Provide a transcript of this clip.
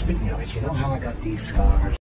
Speaking of it, you know how I got these scars?